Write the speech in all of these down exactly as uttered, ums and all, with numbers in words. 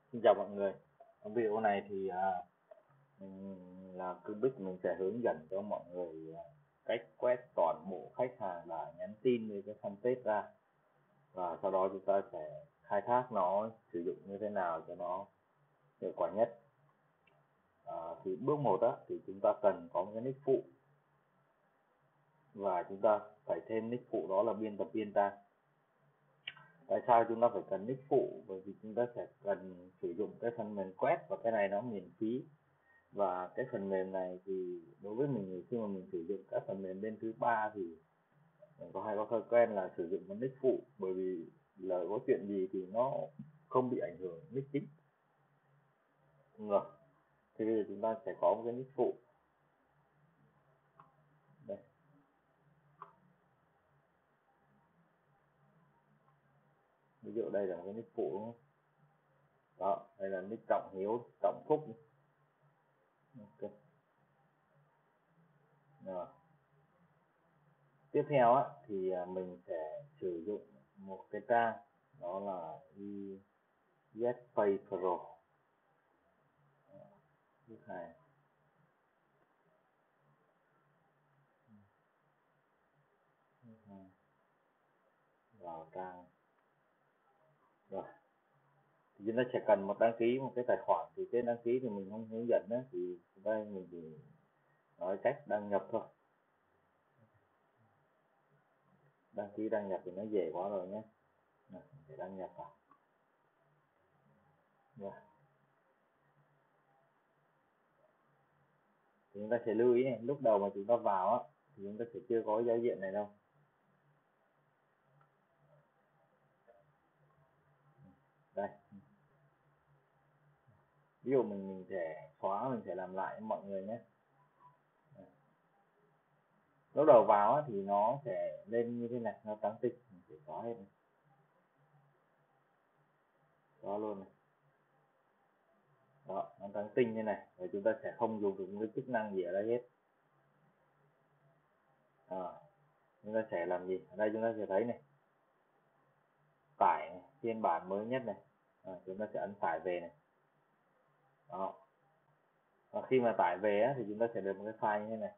Xin chào mọi người. Trong video này thì à, ừm, là Cubic mình sẽ hướng dẫn cho mọi người à, cách quét toàn bộ khách hàng đã nhắn tin với cái fanpage ra, và sau đó chúng ta sẽ khai thác nó sử dụng như thế nào cho nó hiệu quả nhất. À, thì bước một á, thì chúng ta cần có một cái nick phụ, và chúng ta phải thêm nick phụ đó là biên tập viên ta. Tại sao chúng ta phải cần nick phụ? Bởi vì chúng ta sẽ cần sử dụng cái phần mềm quét, và cái này nó miễn phí. Và cái phần mềm này thì đối với mình, khi mà mình sử dụng các phần mềm bên thứ ba thì mình có hay có thói quen là sử dụng một nick phụ, bởi vì lỡ có chuyện gì thì nó không bị ảnh hưởng nick chính. Rồi, thì bây giờ chúng ta sẽ có một cái nick phụ đây. Ví dụ đây là một cái nick phụ đúng không? Đó, đây là nick Trọng Hiếu, Trọng Phúc. Ok. Rồi. Tiếp theo á, thì à, mình sẽ sử dụng một cái trang, đó là EasyPay Pro. Thứ hai vào trang. Rồi, thì chúng ta sẽ cần một đăng ký một cái tài khoản. Thì cái đăng ký thì mình không hướng dẫn đó, thì đây mình chỉ nói cách đăng nhập thôi. Đăng ký đăng nhập thì nó dễ quá rồi nhé. Này, để đăng nhập vào. Rồi. Thì chúng ta sẽ lưu ý này, lúc đầu mà chúng ta vào á thì chúng ta sẽ chưa có giao diện này đâu. Đây, ví dụ mình mình sẽ xóa, mình sẽ làm lại mọi người nhé. Lúc đầu vào á, thì nó sẽ lên như thế này, nó trắng tinh. Mình sẽ xóa hết này. Xóa luôn này. Đó, nó trắng tinh như này, và chúng ta sẽ không dùng được cái chức năng gì ở đây hết. À, chúng ta sẽ làm gì? Ở đây chúng ta sẽ thấy này, tải này, phiên bản mới nhất này. À, chúng ta sẽ ấn tải về này. Đó. Và khi mà tải về á, thì chúng ta sẽ được một cái file như thế này.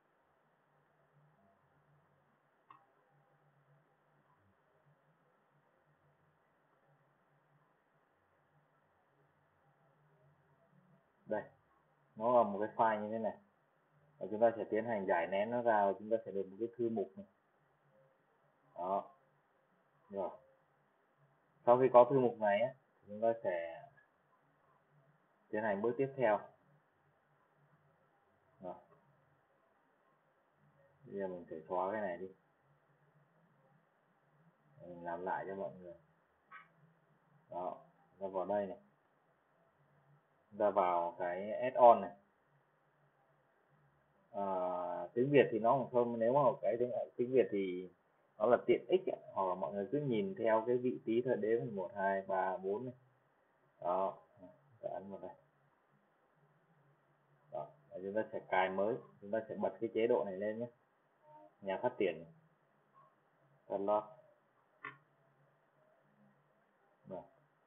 Đây, nó là một cái file như thế này. Và chúng ta sẽ tiến hành giải nén nó ra, và chúng ta sẽ được một cái thư mục này. Đó. Rồi. Sau khi có thư mục này á, chúng ta sẽ tiến hành bước tiếp theo. Rồi. Bây giờ mình sẽ xóa cái này đi. Mình làm lại cho mọi người. Đó, ra vào đây này. Ra vào cái add-on này. À, tiếng Việt thì nó không, nếu mà cái tiếng, tiếng Việt thì nó là tiện ích ấy, hoặc là mọi người cứ nhìn theo cái vị trí thời đếm một hai ba bốn này. Đó, ta ấn vào đây. Đó, và chúng ta sẽ cài mới, chúng ta sẽ bật cái chế độ này lên nhé. Nhà phát triển, download. Rồi.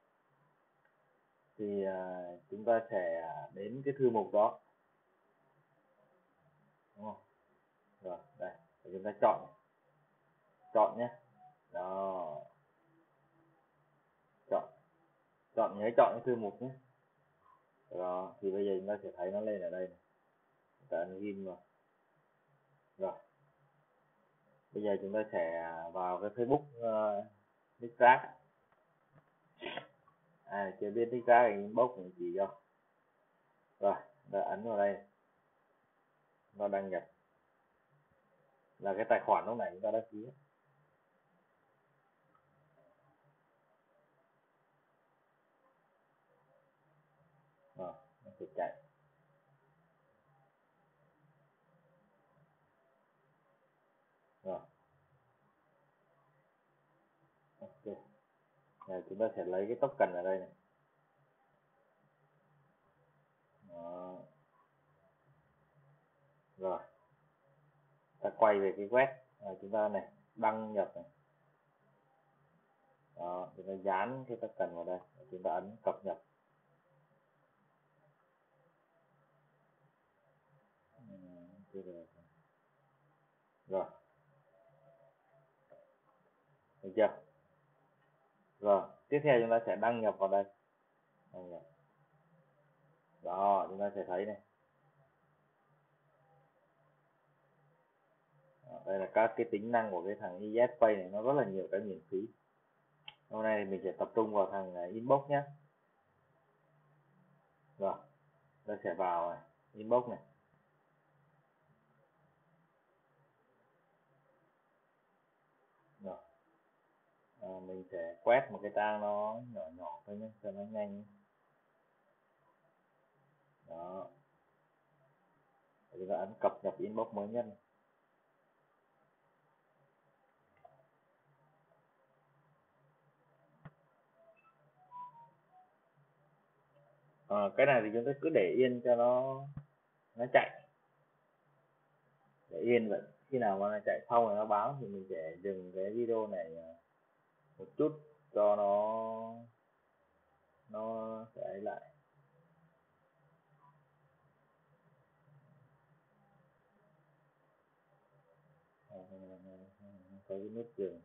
Thì à, chúng ta sẽ đến cái thư mục đó, đúng không? Rồi, đây, và chúng ta chọn này. Chọn nhé. Đó, chọn, chọn nhớ chọn cái thư mục nhé. Đó, thì bây giờ chúng ta sẽ thấy nó lên ở đây này. Chúng ta ấn ghim vào. Rồi, bây giờ chúng ta sẽ vào cái Facebook uh, nick rác. À, chưa biết nick rác thì inbox mình chỉ cho. Rồi, ta ấn vào đây, nó đăng nhập là cái tài khoản lúc này chúng ta đăng ký. Rồi, nó sẽ chạy. Rồi, ok. Rồi, chúng ta sẽ lấy cái token ở đây này. Đó. Rồi, ta quay về cái web. Rồi, chúng ta này, đăng nhập này. Đó, chúng ta dán cái token vào đây. Chúng ta ấn cập nhật. Rồi, được chưa? Rồi, tiếp theo chúng ta sẽ đăng nhập vào đây. Đăng nhập. Đó, chúng ta sẽ thấy này. Đó, đây là các cái tính năng của cái thằng i ét Pay này, nó rất là nhiều cái miễn phí. Hôm nay mình sẽ tập trung vào thằng inbox nhé. Rồi, ta sẽ vào này, inbox này. Rồi. À, mình sẽ quét một cái trang nó nhỏ nhỏ thôi nhé, cho nó nhanh. Đó. Chúng ta ấn cập nhật inbox mới nhất. À, cái này thì chúng ta cứ để yên cho nó nó chạy, để yên vậy. Khi nào mà nó chạy xong rồi nó báo thì mình sẽ dừng cái video này một chút cho nó nó sẽ ấy lại. Có cái nút dừng.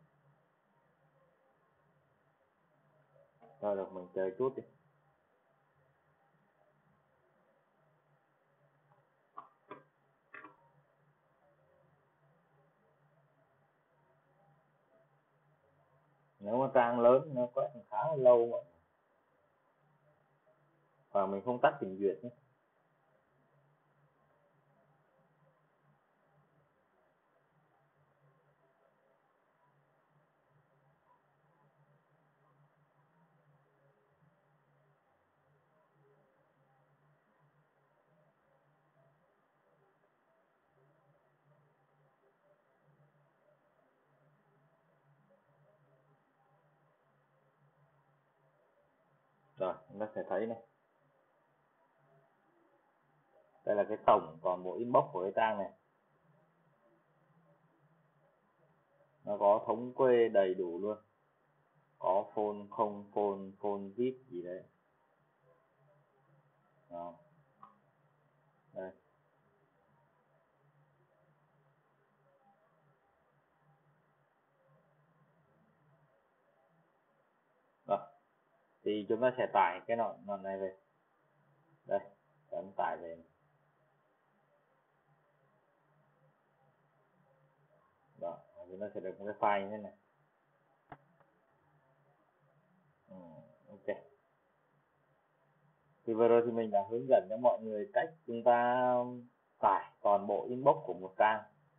Thôi được, mình chờ chút đi. Nếu mà trang lớn nó quét khá là lâu mà. Và mình không tắt trình duyệt nhé. Rồi, chúng ta sẽ thấy này. Đây là cái tổng toàn bộ inbox của cái trang này. Nó có thống kê đầy đủ luôn. Có phone, không phone, phone vip gì đấy. Đó. Đây. Rồi. Thì chúng ta sẽ tải cái đoạn đoạn này về. Đây, ấn tải về. Đó, chúng ta sẽ được một cái file như thế này. Ừ, ok. Thì vừa rồi thì mình đã hướng dẫn cho mọi người cách chúng ta tải toàn bộ inbox của một trang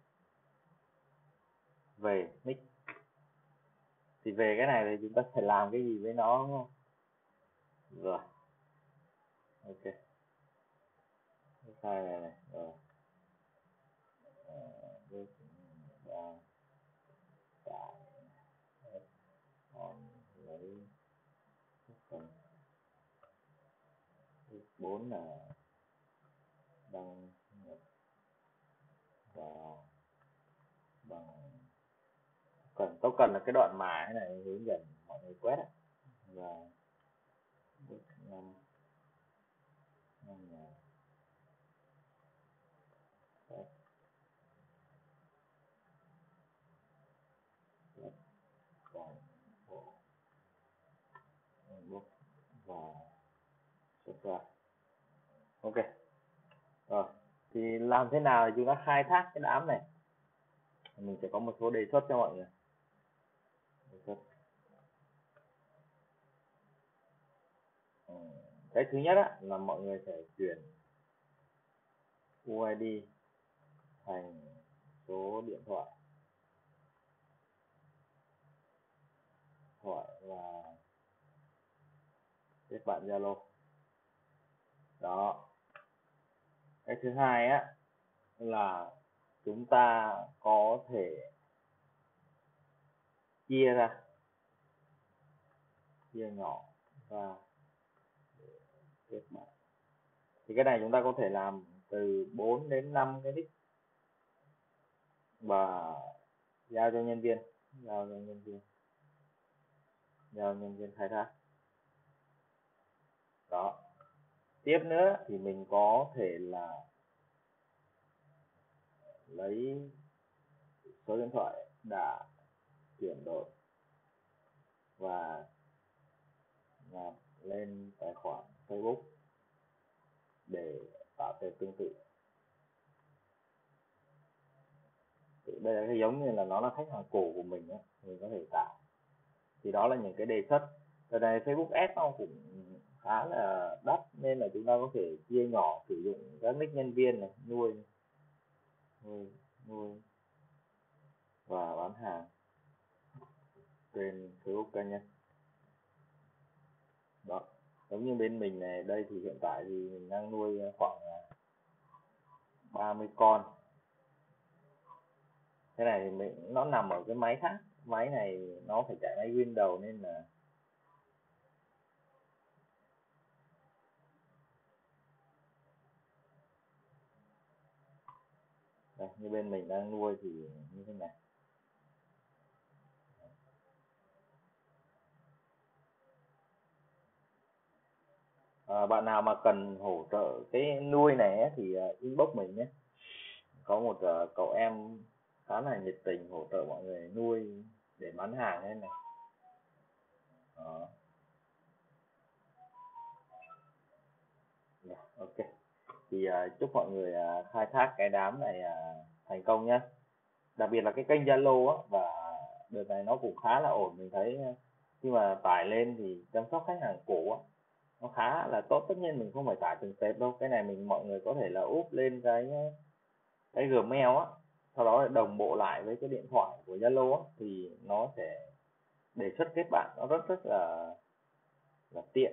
về nick. Thì về cái này thì chúng ta phải làm cái gì với nó đúng không? Rồi. Ok. Cái file này này. Rồi. À, đây, và tải còn lấy phần bốn là đăng nhập vào bằng cần tôi cần là cái đoạn mã này hướng dẫn mọi người quét á. Và bước năm năm là quét quét toàn bộ bước và xuất ra. Ok. Rồi, thì làm thế nào để chúng ta khai thác cái đám này? Mình sẽ có một số đề xuất cho mọi người. Đề xuất. Ừ. Cái thứ nhất á, là mọi người sẽ chuyển u i đê thành số điện thoại thoại và kết bạn Zalo. Đó. Cái thứ hai á là chúng ta có thể chia ra, chia nhỏ và kết bạn. Thì cái này chúng ta có thể làm từ bốn đến năm cái nick và giao cho nhân viên, giao cho nhân viên, giao nhân viên khai thác. Đó. Tiếp nữa thì mình có thể là lấy số điện thoại đã chuyển đổi và nạp lên tài khoản Facebook để tạo tệp tương tự. Đây là cái giống như là nó là khách hàng cũ của mình ấy, mình có thể tạo. Thì đó là những cái đề xuất. Đợt này Facebook Ads nó cũng khá là đắt nên là chúng ta có thể chia nhỏ sử dụng các nick nhân viên này, nuôi nuôi nuôi và bán hàng trên Facebook cá nhân. Đó, giống như bên mình này, đây thì hiện tại thì mình đang nuôi khoảng ba mươi con. Cái này thì mình nó nằm ở cái máy khác, máy này nó phải chạy máy Windows nên là đây, như bên mình đang nuôi thì như thế này. À, bạn nào mà cần hỗ trợ cái nuôi này ấy, thì uh, inbox mình nhé. Có một uh, cậu em khá là nhiệt tình hỗ trợ mọi người nuôi để bán hàng thế này. Đó. Yeah, ok. Thì uh, chúc mọi người uh, khai thác cái đám này uh, thành công nhé. Đặc biệt là cái kênh Zalo á, và đợt này nó cũng khá là ổn. Mình thấy khi mà tải lên thì chăm sóc khách hàng cũ á, nó khá là tốt. Tất nhiên mình không phải tải từng tệp đâu, cái này mình mọi người có thể là úp lên cái cái Gmail á, sau đó đồng bộ lại với cái điện thoại của Zalo á, thì nó sẽ đề xuất kết bạn nó rất rất là là tiện.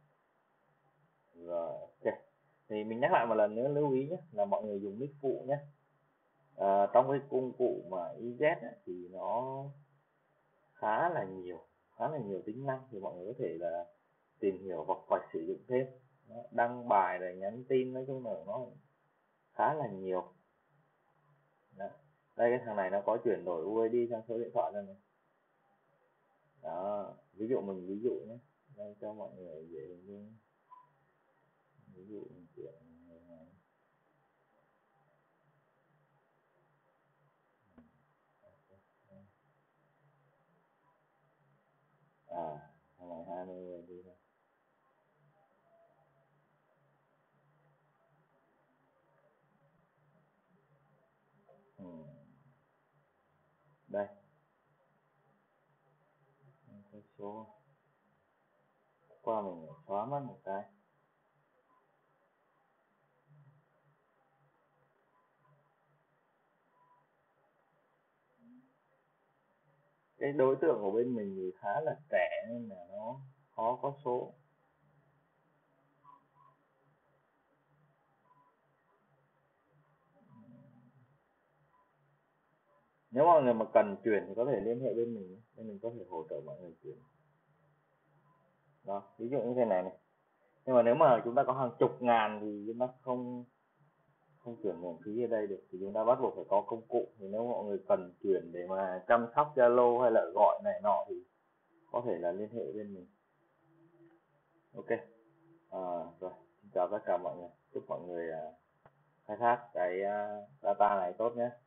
Rồi, ok. Thì mình nhắc lại một lần nữa, lưu ý nhé, là mọi người dùng nick phụ nhé. À, trong cái công cụ mà i dét ấy, thì nó khá là nhiều khá là nhiều tính năng, thì mọi người có thể là tìm hiểu hoặc phải sử dụng thêm. Đó, đăng bài rồi nhắn tin, nói chung là nó khá là nhiều. Đó. Đây, cái thằng này nó có chuyển đổi u ai đi sang số điện thoại rồi này. Đó, ví dụ mình ví dụ nhé, đây cho mọi người dễ hình dung. Ví dụ mình chuyển à thằng này hai mươi đi thôi. Ừ. Đây, cái số qua mình xóa mất một cái. Cái đối tượng của bên mình thì khá là trẻ nên là nó khó có số. Nếu mọi người mà cần chuyển thì có thể liên hệ bên mình, bên mình có thể hỗ trợ mọi người chuyển. Đó, ví dụ như thế này này. Nhưng mà nếu mà chúng ta có hàng chục ngàn thì chúng ta không không chuyển miễn phí ở đây được, thì chúng ta bắt buộc phải có công cụ. Thì nếu mọi người cần chuyển để mà chăm sóc Zalo hay là gọi này nọ thì có thể là liên hệ bên mình. Ok. À, rồi, xin chào tất cả mọi người. Chúc mọi người uh, khai thác cái uh, data này tốt nhé.